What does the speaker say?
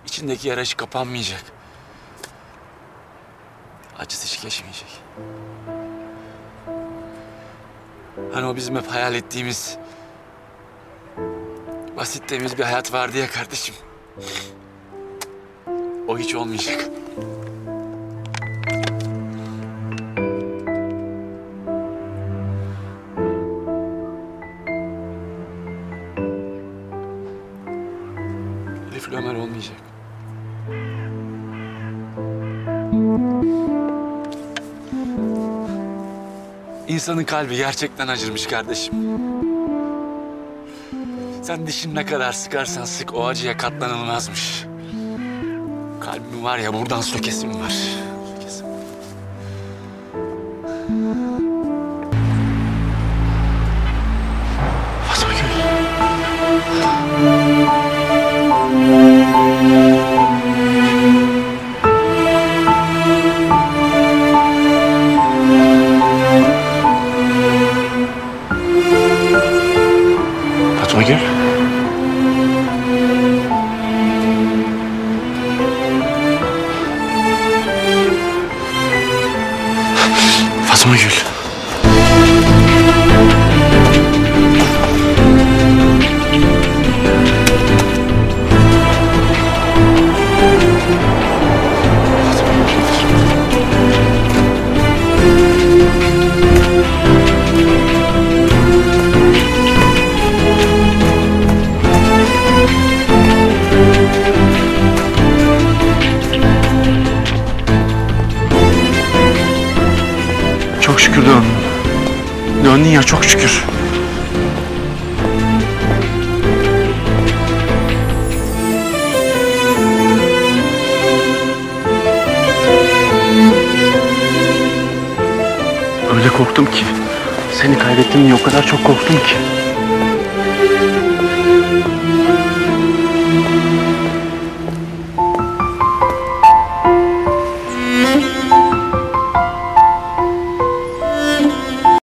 İçindeki yara hiç kapanmayacak. Acısı hiç geçmeyecek. Hani o bizim hep hayal ettiğimiz, basit temiz bir hayat vardı ya kardeşim. O hiç olmayacak. Elif'le Ömer olmayacak. İnsanın kalbi gerçekten acırmış kardeşim. Sen dişini ne kadar sıkarsan sık o acıya katlanılmazmış. Kalbim var ya buradan sökesim var. Sökesim. Fatma Gül. Fatma Gül. Fatma Gül. Çok şükür döndün. Döndün ya, çok şükür. Öyle korktum ki. Seni kaybettim diye o kadar çok korktum ki.